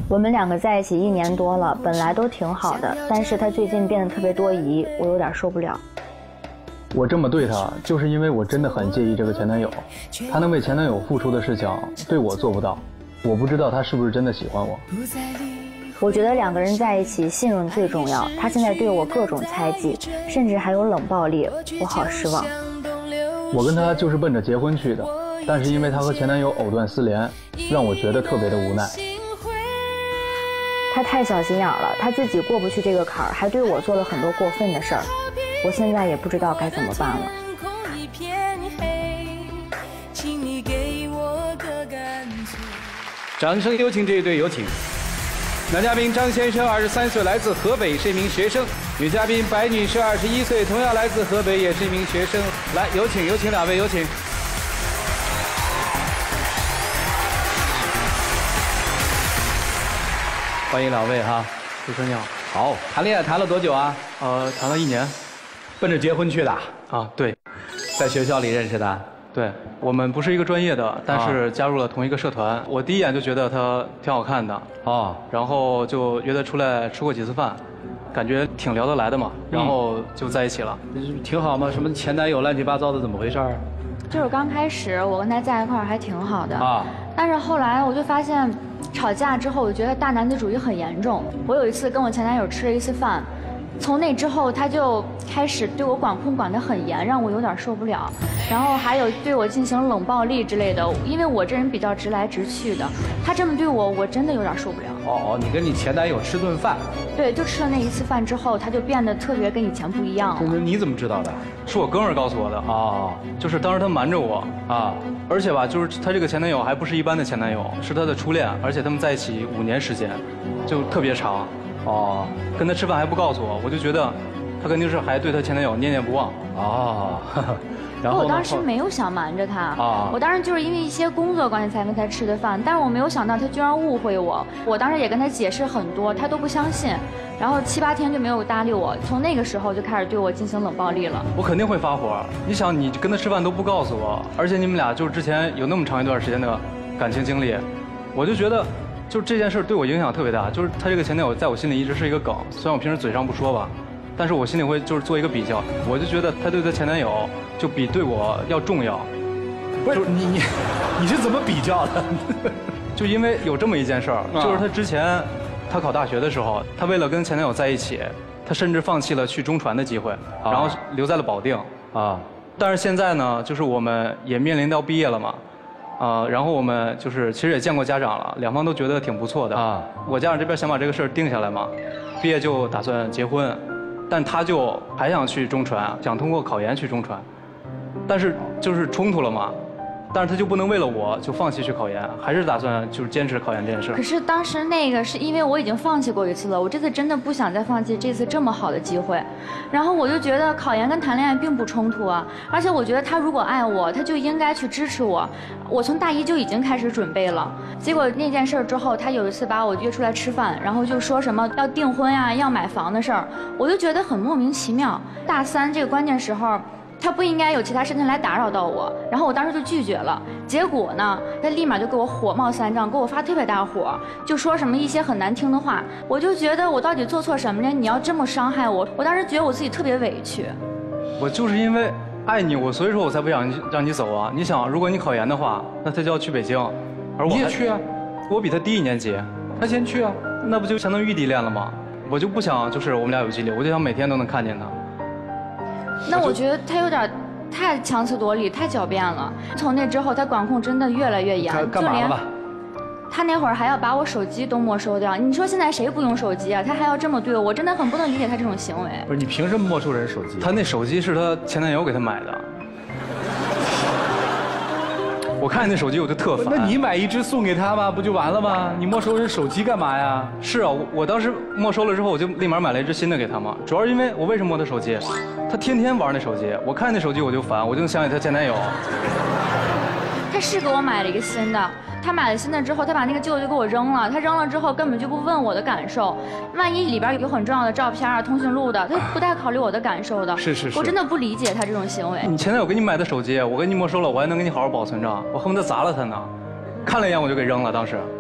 我们2个在一起1年多了，本来都挺好的，但是他最近变得特别多疑，我有点受不了。 我这么对他，就是因为我真的很介意这个前男友，他能为前男友付出的事情，对我做不到。我不知道他是不是真的喜欢我。 我觉得2个人在一起，信任最重要。他现在对我各种猜忌，甚至还有冷暴力，我好失望。 我跟他就是奔着结婚去的，但是因为他和前男友藕断丝连，让我觉得特别的无奈。 他太小心眼了，他自己过不去这个坎儿，还对我做了很多过分的事儿。我现在也不知道该怎么办了。 掌声有请这一对有请。男嘉宾张先生23岁，来自河北，是一名学生；女嘉宾白女士21岁，同样来自河北，也是一名学生。来，有请2位，有请。欢迎2位哈， 主持人你好。 好，谈恋爱谈了多久啊？ 谈了1年。 奔着结婚去的？ 啊，对。 在学校里认识的？ 对，我们不是一个专业的，但是加入了同一个社团。我第一眼就觉得他挺好看的，然后就约他出来吃过几次饭，感觉挺聊得来的嘛，然后就在一起了。 挺好吗？什么前男友乱七八糟的，怎么回事？ 就是刚开始我跟他在一块儿还挺好的但是后来我就发现，吵架之后我觉得大男子主义很严重。我有一次跟我前男友吃了一次饭。从那之后，他就开始对我管控管得很严，让我有点受不了。然后还有对我进行冷暴力之类的，因为我这人比较直来直去的，他这么对我，我真的有点受不了。 你跟你前男友吃顿饭？ 对，就吃了那一次饭之后，他就变得特别跟以前不一样了。 你怎么知道的？ 是我哥们儿告诉我的就是当时他瞒着我而且吧，就是他这个前男友还不是一般的前男友，是他的初恋，而且他们在一起5年时间，就特别长。跟他吃饭还不告诉我，我就觉得他肯定是还对他前男友念念不忘。 然后我当时没有想瞒着他我当时就是因为一些工作关系才跟他吃的饭，但是我没有想到他居然误会我。我当时也跟他解释很多，他都不相信，然后7、8天就没有搭理我。从那个时候就开始对我进行冷暴力了。 我肯定会发火。你想，你跟他吃饭都不告诉我，而且你们俩就是之前有那么长一段时间的感情经历，我就觉得。就是这件事对我影响特别大，就是他这个前男友在我心里一直是一个梗，虽然我平时嘴上不说吧，但是我心里会就是做一个比较，我就觉得他对他前男友就比对我要重要。 不是你是怎么比较的？ 就因为有这么一件事儿，就是他之前他考大学的时候，他为了跟前男友在一起，他甚至放弃了去中传的机会，然后留在了保定但是现在呢，就是我们也面临到毕业了嘛。然后我们就是其实也见过家长了，2方都觉得挺不错的我家长这边想把这个事儿定下来嘛，毕业就打算结婚，但他就还想去中传，想通过考研去中传，但是就是冲突了嘛。但是他就不能为了我就放弃去考研，还是打算就是坚持考研这件事。 可是当时那个是因为我已经放弃过一次了，我这次真的不想再放弃这次这么好的机会。然后我就觉得考研跟谈恋爱并不冲突而且我觉得他如果爱我，他就应该去支持我。我从大1就已经开始准备了。结果那件事之后，他有一次把我约出来吃饭，然后就说什么要订婚要买房的事儿，我就觉得很莫名其妙。大3这个关键时候。他不应该有其他事情来打扰到我，然后我当时就拒绝了。结果呢，他立马就给我火冒三丈，给我发特别大火，就说什么一些很难听的话。我就觉得我到底做错什么了？你要这么伤害我？我当时觉得我自己特别委屈。 我就是因为爱你，所以说我才不想让你走你想，如果你考研的话，那他就要去北京，而我你也去我比他低1年级， 他先去那不就相当于异地恋了吗？我就不想就是我们俩有距离，我就想每天都能看见他。 那我觉得他有点太强词夺理，太狡辩了。从那之后，他管控真的越来越严， 干嘛了吧？ 他那会儿还要把我手机都没收掉。你说现在谁不用手机他还要这么对我，我真的很不能理解他这种行为。 不是你凭什么没收人手机？ 他那手机是他前男友给他买的。我看见那手机我就特烦。 那你买一只送给他吗？不就完了吗？你没收人手机干嘛呀？ 是我当时没收了之后，我就立马买了一只新的给他嘛。主要是因为我为什么摸他手机？他天天玩那手机，我看那手机我就烦，我就想起他前男友。 他是给我买了一个新的，他买了新的之后，他把那个旧的就给我扔了。他扔了之后根本就不问我的感受，万一里边有很重要的照片通讯录的，他不太考虑我的感受的。 是， 我真的不理解他这种行为。 你前男友给你买的手机，我给你没收了，我还能给你好好保存着，我恨不得砸了他呢。看了一眼我就给扔了，当时。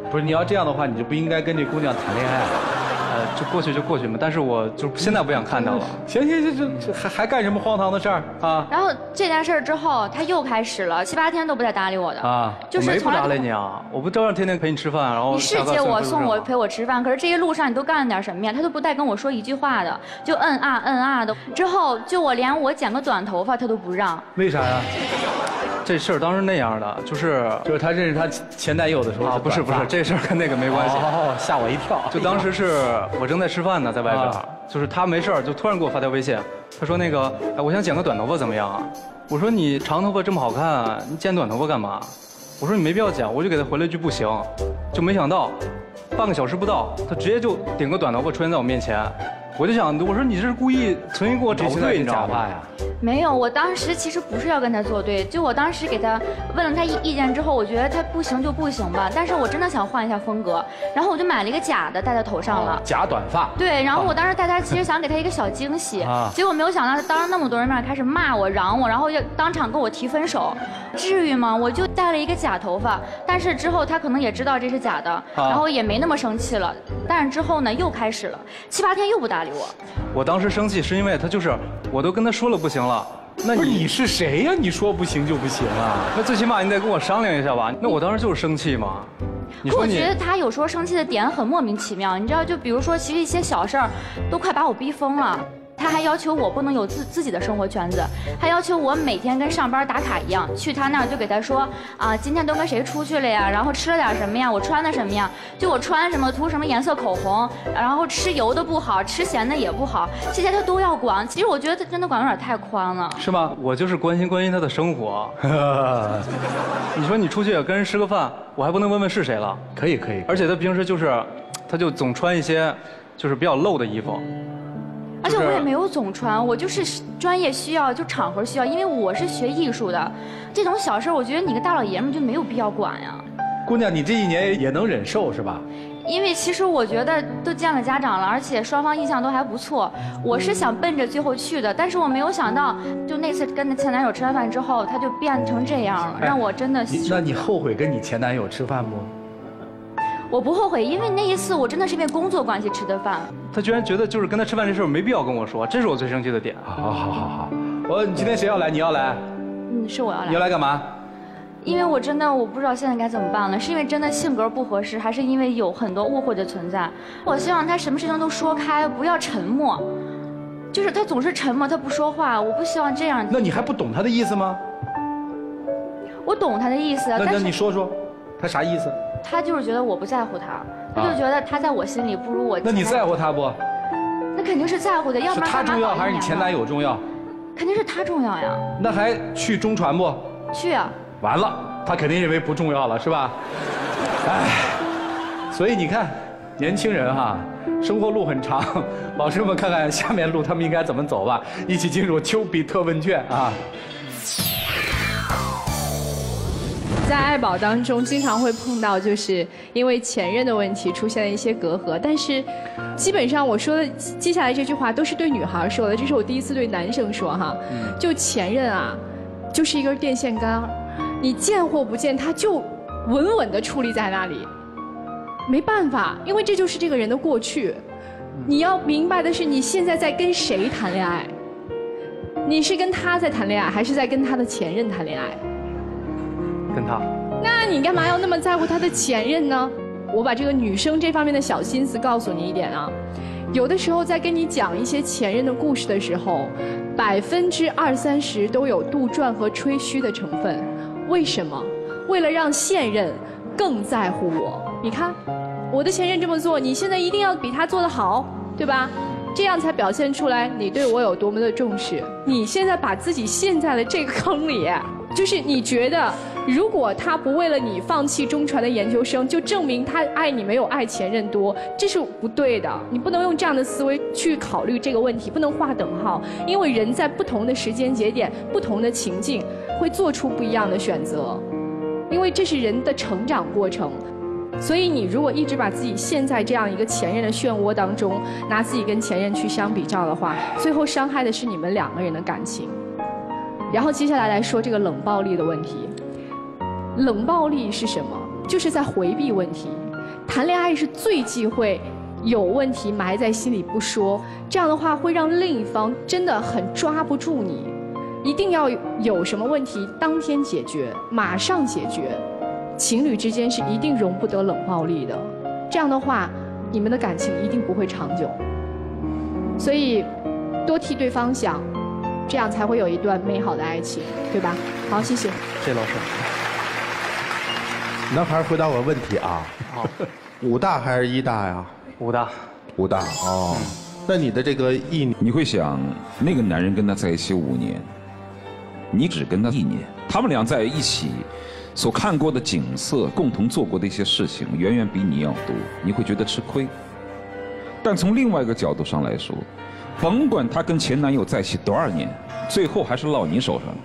不是，你要这样的话，你就不应该跟这姑娘谈恋爱。 就过去就过去嘛，但是我就现在不想看他了。 行，这还干什么荒唐的事儿啊？ 然后这件事儿之后，他又开始了，7、8天都不带搭理我的啊， 就是没不搭理你啊，我不照样天天陪你吃饭，然后你是接我送我陪我吃饭，可是这一路上你都干了点什么呀？他都不带跟我说一句话的，就嗯啊的。之后就连我剪个短头发他都不让， 为啥呀？ 这事儿当时那样的，就是他认识他前男友的时候啊，不是，这事儿跟那个没关系。 哦，吓我一跳。 就当时是我正在吃饭呢，在外边，就是他没事就突然给我发条微信，他说那个，哎，我想剪个短头发怎么样啊？我说你长头发这么好看，你剪短头发干嘛？我说你没必要剪，我就给他回了一句不行，就没想到，半个小时不到，他直接就顶个短头发出现在我面前。我就想，我说你这是故意存心给我找不对，你知道吗？ 没有，我当时其实不是要跟他作对，就我当时给他问了他意见之后，我觉得他不行就不行吧，但是我真的想换一下风格，然后我就买了一个假的戴在头上了， 假短发。 对，然后我当时带他其实想给他一个小惊喜，结果没有想到他当着那么多人面开始骂我、嚷我，然后要当场跟我提分手，至于吗？我就戴了一个假头发，但是之后他可能也知道这是假的，然后也没那么生气了，但是之后呢又开始了，7、8天又不搭理我。 我当时生气是因为他就是我都跟他说了不行了。 那你是谁呀？你说不行就不行啊？ 那最起码你得跟我商量一下吧。那我当时就是生气嘛。 我觉得他有时候生气的点很莫名其妙，你知道，就比如说，其实一些小事儿都快把我逼疯了。他还要求我不能有自己的生活圈子，还要求我每天跟上班打卡一样，去他那儿就给他说啊，今天都跟谁出去了呀，然后吃了点什么呀，我穿的什么呀，就我穿什么涂什么颜色口红，然后吃油的不好，吃咸的也不好，这些他都要管。其实我觉得他真的管有点太宽了。 是吗？我就是关心他的生活。你说你出去跟人吃个饭，我还不能问问是谁了？ 可以。 而且他平时他就总穿一些就是比较露的衣服。 而且我也没有总穿，我就是专业需要，就场合需要，因为我是学艺术的，这种小事我觉得你个大老爷们就没有必要管呀。 姑娘，你这一年也能忍受是吧？ 因为其实我觉得都见了家长了，而且双方印象都还不错，我是想奔着最后去的，但是我没有想到，就那次跟前男友吃完饭之后，他就变成这样了，让我真的。 那你后悔跟你前男友吃饭不？ 我不后悔，因为那一次我真的是因为工作关系吃的饭。 他居然觉得就是跟他吃饭这事儿没必要跟我说，这是我最生气的点。 好，你今天谁要来？你要来？ 是我要来。 你要来干嘛？ 因为我真的不知道现在该怎么办了，是因为真的性格不合适，还是因为有很多误会的存在？我希望他什么事情都说开，不要沉默。就是他总是沉默，他不说话，我不希望这样。 那你还不懂他的意思吗？ 我懂他的意思， 那你说说，他啥意思？ 他就是觉得我不在乎他，他就觉得他在我心里不如我。 那你在乎他不？ 那肯定是在乎的，要不然是他重要还是你前男友重要？ 肯定是他重要呀。 那还去中传不？ 去啊。 完了，他肯定认为不重要了，是吧？哎，所以你看，年轻人哈，生活路很长，老师们看看下面路他们应该怎么走吧。一起进入丘比特问卷啊。 在爱宝当中，经常会碰到，就是因为前任的问题出现了一些隔阂。但是，基本上我说的接下来这句话都是对女孩说的，这是我第一次对男生说哈。就前任啊，就是一根电线杆，你见或不见，他就稳稳地矗立在那里，没办法，因为这就是这个人的过去。你要明白的是，你现在在跟谁谈恋爱？你是跟他在谈恋爱，还是在跟他的前任谈恋爱？ 跟他， 那你干嘛要那么在乎他的前任呢？我把这个女生这方面的小心思告诉你一点啊，有的时候在跟你讲一些前任的故事的时候，20%-30%都有杜撰和吹嘘的成分。为什么？为了让现任更在乎我。你看，我的前任这么做，你现在一定要比他做得好，对吧？这样才表现出来你对我有多么的重视。你现在把自己陷在了这个坑里，就是你觉得，如果他不为了你放弃中传的研究生，就证明他爱你没有爱前任多，这是不对的。你不能用这样的思维去考虑这个问题，不能划等号。因为人在不同的时间节点、不同的情境，会做出不一样的选择，因为这是人的成长过程。所以你如果一直把自己陷在这样一个前任的漩涡当中，拿自己跟前任去相比较的话，最后伤害的是你们两个人的感情。然后接下来说这个冷暴力的问题。冷暴力是什么？就是在回避问题。 谈恋爱是最忌讳有问题埋在心里不说，这样的话会让另一方真的很抓不住你。一定要有什么问题当天解决，马上解决。情侣之间是一定容不得冷暴力的，这样的话，你们的感情一定不会长久。所以，多替对方想，这样才会有一段美好的爱情，对吧？好，谢谢。 谢谢老师。 男孩回答我问题啊。 好。 武大还是医大呀？ 武大。 武大哦。那你的这个你会想，那个男人跟他在一起5年，你只跟他1年，他们俩在一起所看过的景色，共同做过的一些事情，远远比你要多，你会觉得吃亏。但从另外一个角度上来说，甭管她跟前男友在一起多少年，最后还是落你手上，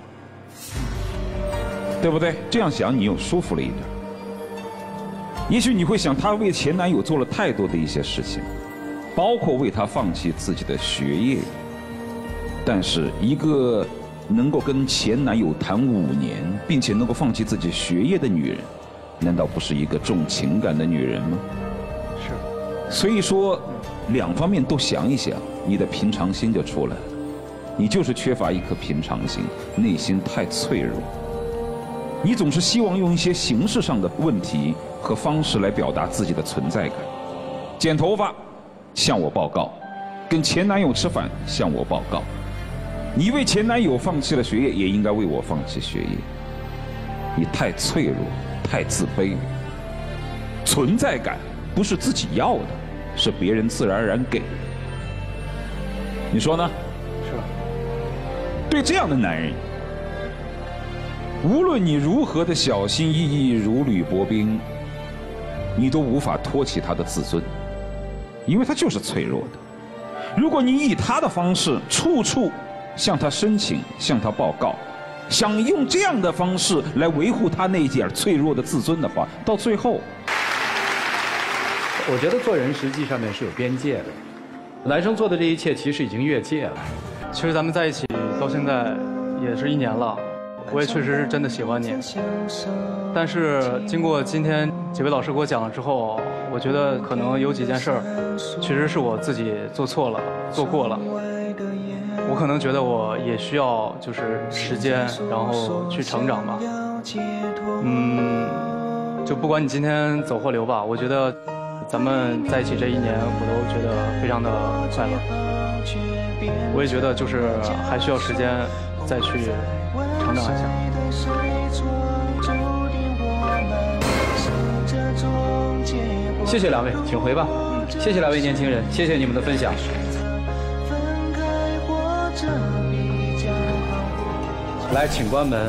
对不对？这样想你又舒服了一点。也许你会想，她为前男友做了太多的一些事情，包括为他放弃自己的学业。但是一个能够跟前男友谈5年，并且能够放弃自己学业的女人，难道不是一个重情感的女人吗？ 是。 所以说，两方面都想一想，你的平常心就出来了。你就是缺乏一颗平常心，内心太脆弱。你总是希望用一些形式上的问题和方式来表达自己的存在感。剪头发，向我报告；跟前男友吃饭，向我报告。你为前男友放弃了学业，也应该为我放弃学业。你太脆弱，太自卑了。存在感不是自己要的，是别人自然而然给的。你说呢？ 是。 对这样的男人，无论你如何的小心翼翼、如履薄冰，你都无法托起他的自尊，因为他就是脆弱的。如果你以他的方式处处向他申请、向他报告，想用这样的方式来维护他那点脆弱的自尊的话，到最后， 我觉得做人实际上面是有边界的。男生做的这一切其实已经越界了。 其实咱们在一起到现在也是1年了，我也确实是真的喜欢你。但是经过今天几位老师给我讲了之后，我觉得可能有几件事儿，确实是我自己做错了、做过了。我可能觉得我也需要就是时间，然后去成长吧。就不管你今天走或留吧，我觉得咱们在一起这1年，我都觉得非常的快乐。我也觉得就是还需要时间再去成长一下。 谢谢两位，请回吧。谢谢两位年轻人，谢谢你们的分享。来，请关门。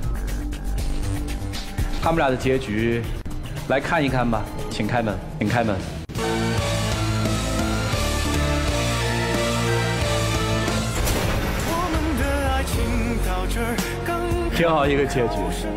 他们俩的结局，来看一看吧。请开门，请开门。挺好一个结局。